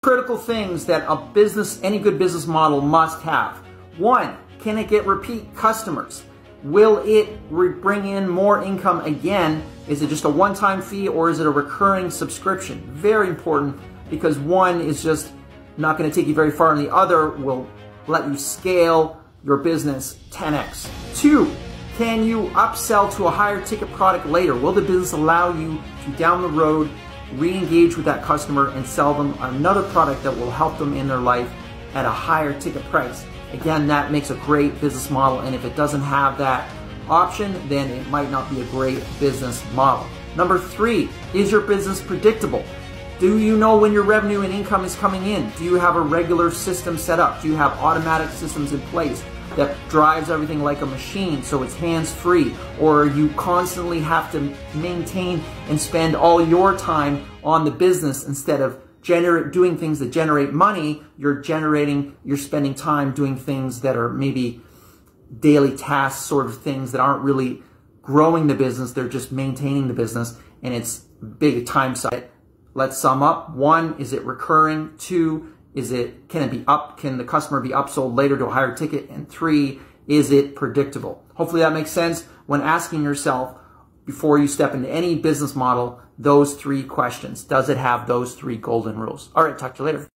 Critical things that any good business model must have. One, can it get repeat customers? Will it bring in more income again? Is it just a one-time fee or is it a recurring subscription? Very important, because one is just not going to take you very far and the other will let you scale your business 10x. Two, can you upsell to a higher ticket product later? Will the business allow you to down the road re-engage with that customer and sell them another product that will help them in their life at a higher ticket price? Again, that makes a great business model, and if it doesn't have that option, then it might not be a great business model. Number three, is your business predictable? Do you know when your revenue and income is coming in? Do you have a regular system set up? Do you have automatic systems in place that drives everything like a machine so it's hands-free? Or you constantly have to maintain and spend all your time on the business instead of doing things that generate money? You're spending time doing things that are maybe daily tasks, sort of things that aren't really growing the business, they're just maintaining the business, and it's big time side. Let's sum up. One, is it recurring? Two, can the customer be upsold later to a higher ticket? And three, is it predictable? Hopefully that makes sense when asking yourself, before you step into any business model, those three questions. Does it have those three golden rules? All right, talk to you later.